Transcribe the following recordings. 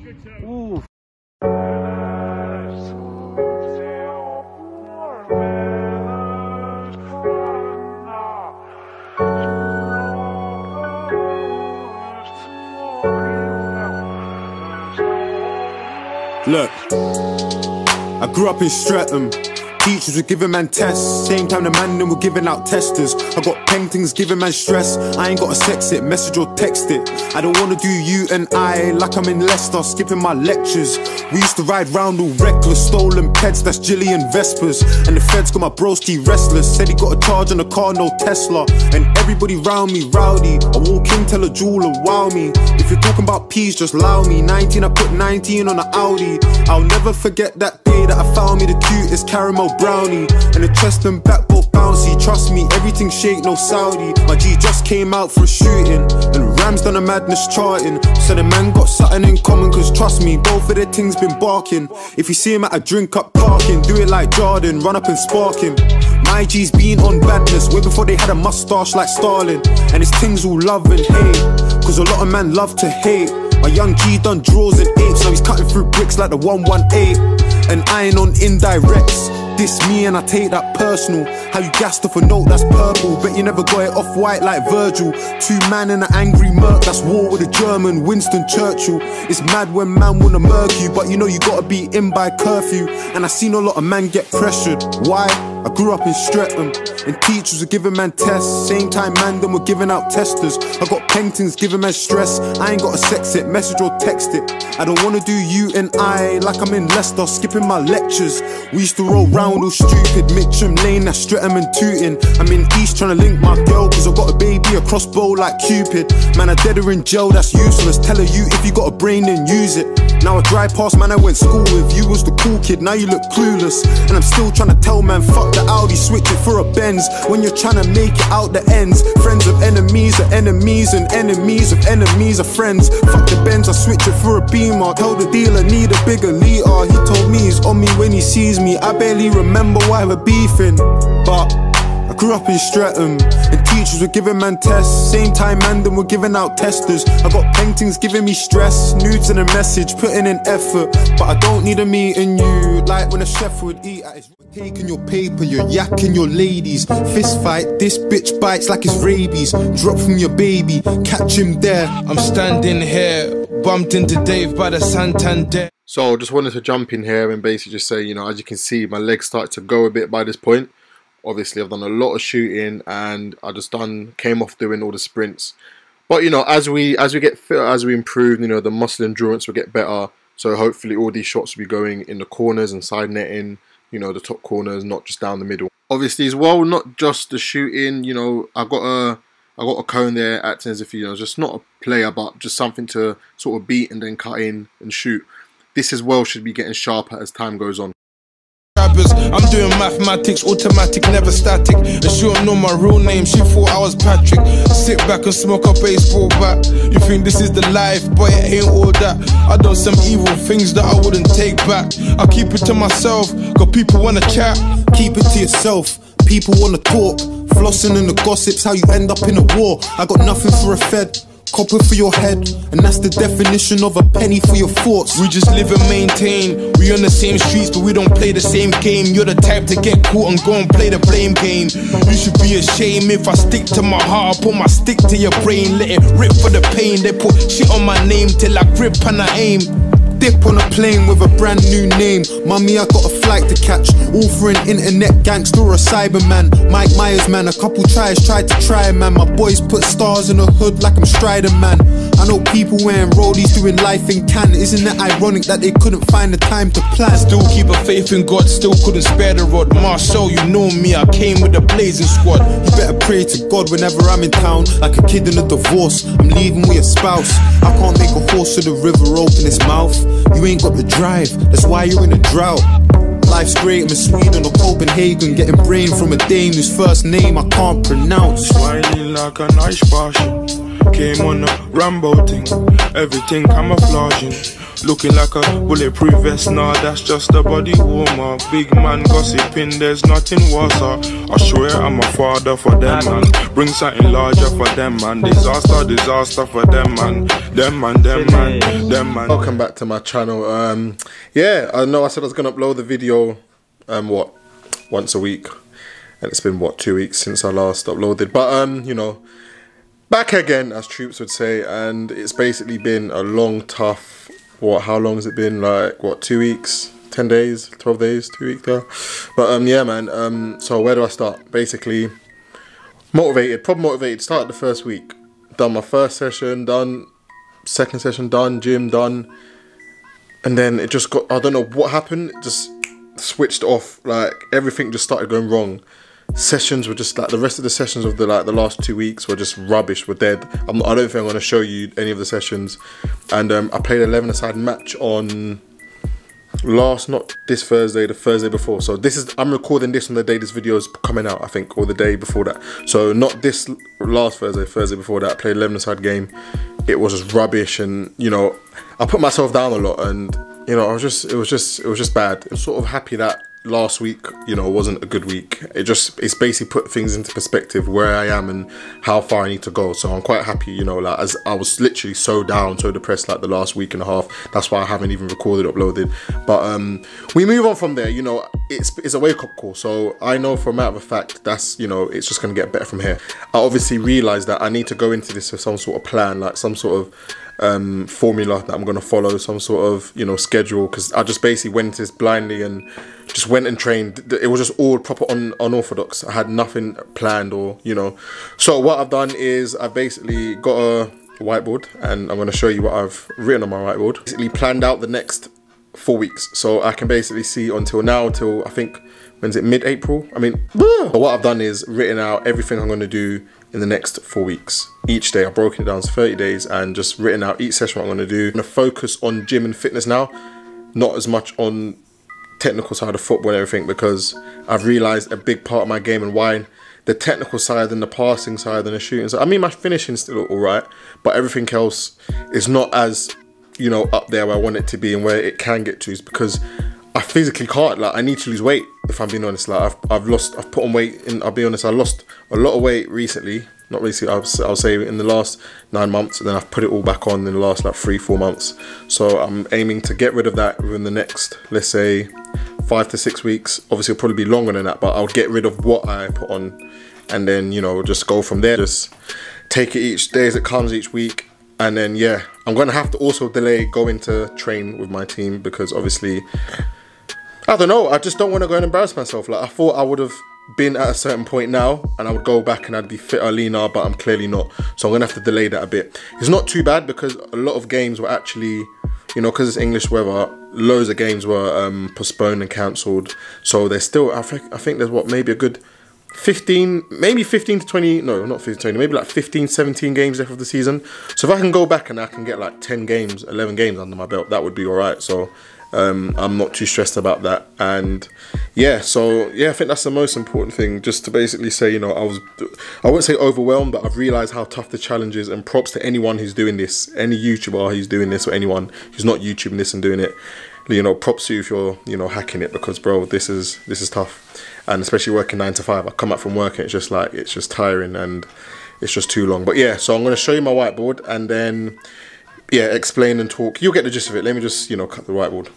Ooh. Look, I grew up in Streatham. Teachers were giving man tests, same time the man them were giving out testers. I got paintings giving man stress. I ain't gotta sex it, message or text it. I don't wanna do you and I like I'm in Leicester, skipping my lectures. We used to ride round all reckless, stolen pets, that's Gillian Vespers. And the feds got my broski restless, said he got a charge on the car, no Tesla. And everybody round me rowdy, I walk in, tell a jeweler, wow me. If you're talking about peas, just allow me. 19, I put 19 on an Audi. I'll never forget that day that I found me the cutest caramel brownie. And the chest and back both bouncy. Trust me, everything shake, no Saudi. My G just came out for a shooting, and Ram's done a madness charting. So the man got something in common, cause trust me, both of their things been barking. If you see him at a drink up parking, do it like Jordan, run up and spark him. My G's been on badness way before they had a mustache like Stalin. And his things all love and hate, cause a lot of man love to hate. My young G done draws and apes, now he's cutting through bricks like the 118. And I ain't on indirects, diss me and I take that personal. How you gassed off a note that's purple, bet you never got it off white like Virgil. Two man in an angry murk, that's war with a German, Winston Churchill. It's mad when man wanna murk you, but you know you gotta be in by curfew. And I seen a lot of man get pressured. Why? I grew up in Streatham, and teachers were giving man tests, same time man them were giving out testers. I got paintings giving man stress. I ain't gotta sex it, message or text it. I don't wanna do you and I like I'm in Leicester, skipping my lectures. We used to roll round all stupid, Mitcham Lane, that's Streatham and Tooting. I'm in East trying to link my girl, cause I got a baby, a crossbow like Cupid. Man, I dead her in jail, that's useless. Tell her you, if you got a brain then use it. Now I drive past man I went school with, you was the cool kid, now you look clueless. And I'm still trying to tell man, fuck the Audi, switch it for a Benz. When you're trying to make it out the ends, friends of enemies are enemies, and enemies of enemies are friends. Fuck the Benz, I switch it for a Beamer. Tell the dealer need a bigger liter. He told me he's on me when he sees me. I barely remember why we're beefing, but I grew up in Streatham, and teachers were giving man tests, same time man them were giving out testers. I got paintings giving me stress, nudes and a message, putting in effort. But I don't need a meeting you, like when a chef would eat at his. Taking your paper, you're yakking your ladies. Fist fight, this bitch bites like it's rabies. Drop from your baby, catch him there. I'm standing here, bumped into Dave by the Santander. So I just wanted to jump in here and basically just say, you know, as you can see, my legs started to go a bit by this point. Obviously, I've done a lot of shooting, and I just came off doing all the sprints. But you know, as we get fitter, as we improve, you know, the muscle endurance will get better. So hopefully, all these shots will be going in the corners and side netting. You know, the top corners, not just down the middle. Obviously, as well, not just the shooting. You know, I got a cone there, acting as if, you know, just not a player, but just something to sort of beat and then cut in and shoot. This as well should be getting sharper as time goes on. I'm doing mathematics, automatic, never static. And she don't know my real name, she thought I was Patrick. Sit back and smoke a baseball bat. You think this is the life, but it ain't all that. I done some evil things that I wouldn't take back. I keep it to myself, cause people wanna chat. Keep it to yourself, people wanna talk. Flossing in the gossips, how you end up in a war. I got nothing for a fed, copper for your head, and that's the definition of a penny for your thoughts. We just live and maintain. We on the same streets, but we don't play the same game. You're the type to get caught and go and play the blame game. You should be ashamed. If I stick to my heart, I put my stick to your brain. Let it rip for the pain. They put shit on my name till I grip and I aim. Dip on a plane with a brand new name. Mummy, I got a flight to catch. All for an internet gangster or a cyberman. Mike Myers, man, a couple tries tried to try, man. My boys put stars in the hood like I'm Strider, man. I know people wearing rollies doing life in Cannes. Isn't it ironic that they couldn't find the time to plan? Still keep a faith in God, still couldn't spare the rod. Marshall, you know me, I came with the blazing squad. You better pray to God whenever I'm in town. Like a kid in a divorce, I'm leaving with a spouse. I can't make a horse of the river open its mouth. You ain't got the drive, that's why you're in a drought. Life's great, I'm in Sweden or Copenhagen, getting brain from a dame whose first name I can't pronounce. Smiling like a nice passion, came on a Rambo thing, everything camouflaging. Looking like a bulletproof vest, nah, that's just a body warmer. Big man gossiping, there's nothing worse. I swear I'm a father for them, man. Bring something larger for them, man. Disaster, disaster for them, man. Them man. Welcome back to my channel. Yeah, I know I said I was gonna upload the video once a week, and it's been 2 weeks since I last uploaded, but you know, back again, as troops would say. And it's basically been a long, tough, how long has it been, like 2 weeks, 10 days, 12 days, 2 weeks there. But yeah, man, so where do I start? Basically, proper motivated. Started the first week, done my first session, done second session, done gym, done, and then it just got, I don't know what happened, it just switched off. Like everything just started going wrong. Sessions were just like, the rest of the sessions of the last 2 weeks were just rubbish, were dead. I don't think I'm going to show you any of the sessions. And I played 11-a-side match on not this Thursday, the Thursday before. So I'm recording this on the day this video is coming out, I think, or the day before that. So not this last Thursday before that. I played 11-a-side game. It was just rubbish, and you know, I put myself down a lot, and you know, it was just bad. I'm sort of happy that last week, you know, wasn't a good week. It's basically put things into perspective, where I am and how far I need to go. So I'm quite happy, you know, like, as I was literally so down, so depressed, like the last week and a half. That's why I haven't even uploaded. But we move on from there. You know, it's a wake-up call. So I know for a matter of fact, that's, you know, it's just gonna get better from here. I obviously realized that I need to go into this with some sort of plan, like some sort of formula that I'm going to follow, some sort of, you know, schedule, because I just basically went into this blindly and just went and trained. It was just all proper unorthodox. I had nothing planned, or, you know. So what I've done is I've basically got a whiteboard, and I'm going to show you what I've written on my whiteboard. Basically planned out the next 4 weeks, so I can basically see until now, till I think, when's it, mid-April? I mean, but what I've done is written out everything I'm going to do in the next 4 weeks. Each day I've broken it down to 30 days and just written out each session what I'm going to do. I'm going to focus on gym and fitness now, not as much on technical side of football and everything, because I've realised a big part of my game and why the technical side and the passing side and the shooting side, I mean, my finishing's still alright, but everything else is not as, you know, up there where I want it to be and where it can get to, is because I physically can't. Like, I need to lose weight, if I'm being honest. Like, I've put on weight, and I'll be honest, I lost a lot of weight recently. Not recently, I'll say in the last 9 months, and then I've put it all back on in the last like 3-4 months. So I'm aiming to get rid of that within the next, let's say, 5 to 6 weeks. Obviously it'll probably be longer than that, but I'll get rid of what I put on, and then, you know, just go from there. Just take it each day as it comes, each week. And then, yeah, I'm gonna have to also delay going to train with my team, because obviously, I don't know, I just don't want to go and embarrass myself. Like, I thought I would have been at a certain point now and I would go back and I'd be fitter, leaner, but I'm clearly not. So I'm gonna have to delay that a bit. It's not too bad, because a lot of games were actually, you know, because it's English weather, loads of games were postponed and cancelled. So there's still, I think there's maybe a good 15 to 20, no, not 15 to 20, maybe like 15, 17 games left of the season. So if I can go back and I can get like 10 games, 11 games under my belt, that would be alright. So I'm not too stressed about that. And yeah, so yeah, I think that's the most important thing, just to basically say, you know, I won't say overwhelmed, but I've realized how tough the challenge is. And props to anyone who's doing this, any YouTuber who's doing this, or anyone who's not YouTubing this and doing it. You know, props to you if you're, you know, hacking it, because bro, this is tough. And especially working 9 to 5, I come back from work and it's just like, it's just tiring and it's just too long. But yeah, so I'm going to show you my whiteboard and then, yeah, explain and talk. You'll get the gist of it. Let me just, you know, cut the whiteboard.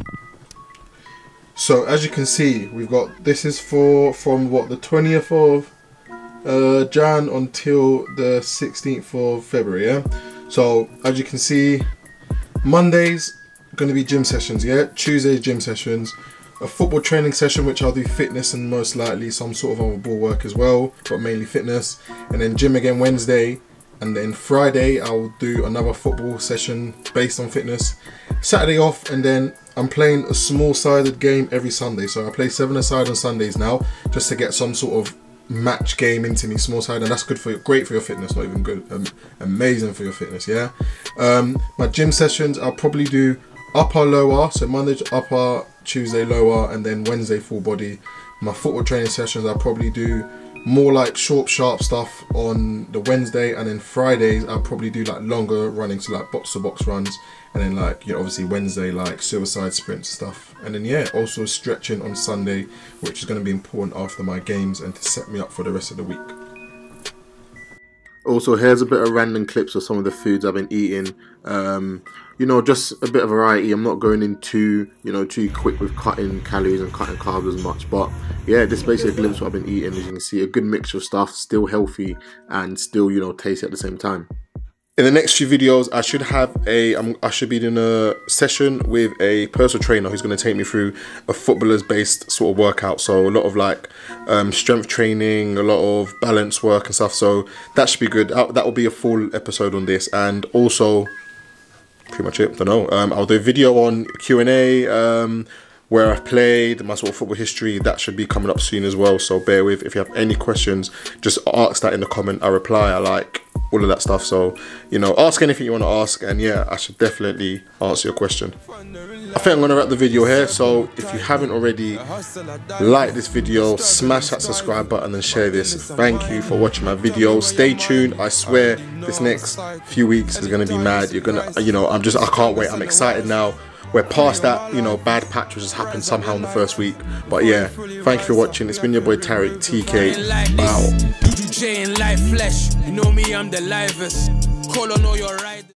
So as you can see, we've got, this is from what, the 20th of Jan until the 16th of February, yeah? So as you can see, Mondays going to be gym sessions, yeah? Tuesdays gym sessions. A football training session, which I'll do fitness and most likely some sort of other ball work as well, but mainly fitness. And then gym again Wednesday, and then Friday I'll do another football session based on fitness. Saturday off, and then I'm playing a small-sided game every Sunday. So I play 7-a-side on Sundays now, just to get some sort of match game into me, small side, and that's good for great for your fitness, not even good, amazing for your fitness, yeah. My gym sessions, I'll probably do upper, lower, so Monday upper, Tuesday lower, and then Wednesday full body. My football training sessions, I'll probably do more like short, sharp stuff on the Wednesday, and then Fridays I'll probably do like longer running, so like box to box runs, and then like, you know, obviously Wednesday like suicide sprints stuff, and then yeah, also stretching on Sunday, which is going to be important after my games and to set me up for the rest of the week. Also, here's a bit of random clips of some of the foods I've been eating. You know, just a bit of variety. I'm not going into, you know, too quick with cutting calories and cutting carbs as much, but yeah, this is basically a glimpse of what I've been eating. As you can see, a good mixture of stuff, still healthy and still, you know, tasty at the same time. In the next few videos, I should have I should be doing a session with a personal trainer who's going to take me through a footballers based sort of workout. So a lot of like strength training, a lot of balance work and stuff. So that should be good. That will be a full episode on this, and also pretty much it. I don't know. I'll do a video on Q&A. Where I've played, my sort of football history, that should be coming up soon as well. So bear with. If you have any questions, just ask that in the comment. I reply. I like all of that stuff. So, you know, ask anything you want to ask, and yeah, I should definitely answer your question. I think I'm going to wrap the video here. So if you haven't already, like this video, smash that subscribe button and share this. Thank you for watching my video. Stay tuned. I swear this next few weeks is going to be mad. You're going to, you know, I can't wait. I'm excited now. We're past that, you know, bad patch which has happened somehow in the first week. But yeah, thank you for watching. It's been your boy Tarik, TK. Wow. You know me, I'm the livest. Call on all your riders.